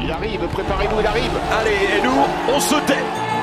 Il arrive, préparez-vous, il arrive. Allez, et nous, on se tait.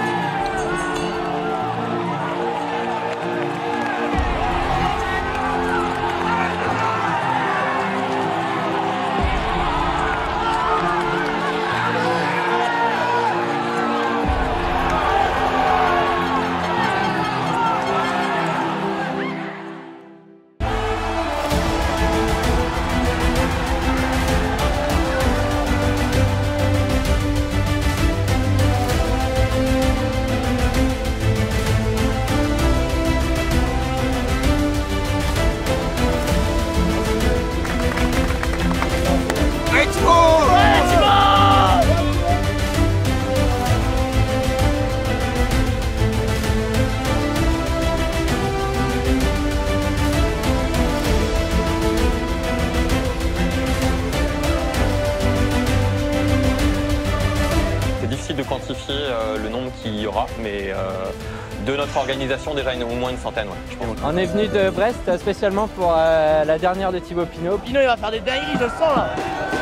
C'est difficile de quantifier le nombre qu'il y aura, mais de notre organisation, déjà au moins une centaine, ouais, je pense. On est venu de Brest spécialement pour la dernière de Thibaut Pinot. Pinot il va faire des dingueries, je le sens là.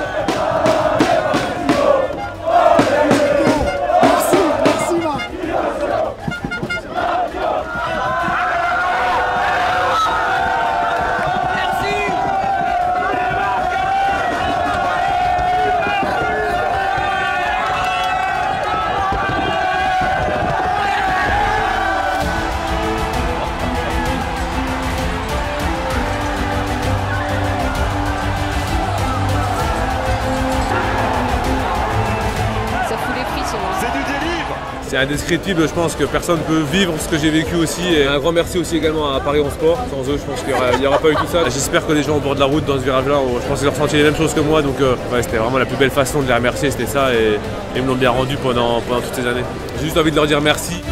C'est du délivre. C'est indescriptible, je pense que personne ne peut vivre ce que j'ai vécu aussi. Et un grand merci aussi également à Paris On Sport. Sans eux, je pense qu'il n'y aura pas eu tout ça. J'espère que les gens au bord de la route dans ce virage-là, je pense qu'ils ont ressenti les mêmes choses que moi. Donc ouais, c'était vraiment la plus belle façon de les remercier, c'était ça. Et ils me l'ont bien rendu pendant toutes ces années. J'ai juste envie de leur dire merci.